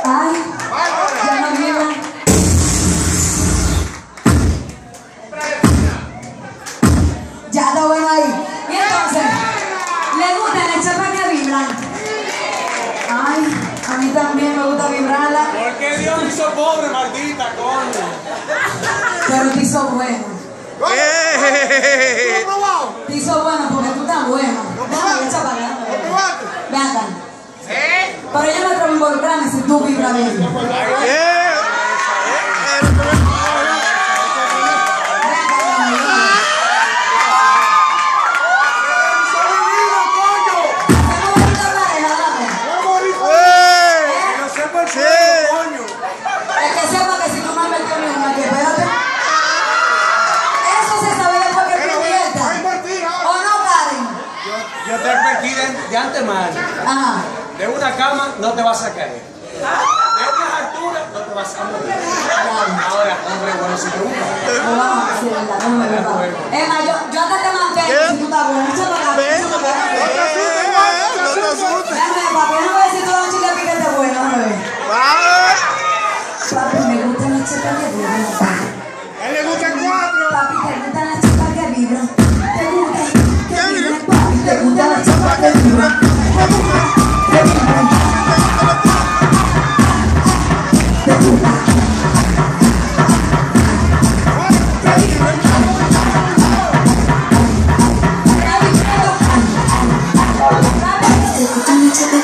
Ay, ya no vibra. Ya está bueno ahí. Y entonces, ¿le gustan las chapas que vibran? Ay, a mí también me gusta vibrarla. ¿Por qué Dios me hizo pobre, maldita, coño? Pero te hizo bueno. Te hizo bueno porque tú estás bueno. Déjame echar para allá. Ven acá. Pero yo no quiero involucrarme si tú vibras bien. Yo te advertí de antemano. Ajá. De una cama no te vas a caer. De una altura no te vas a morir. Ahora, hombre, bueno, si te gusta. No vamos a decir verdad, no me verdad. Es más, yo hasta te mantengo si tú estás bueno. Echa para acá, echa para acá. No te asustes. Déjame, papi, no voy a decir tú un chico piquete bueno, a ver. Papi, me gustan las chicas que vibran. A él le gustan 4. Papi, te gustan las chicas que vibran. Te gustan que vibran, papi, te gustan las chicas que vibran. Te gustan que vibran. Te gustan. Te gustan las chicas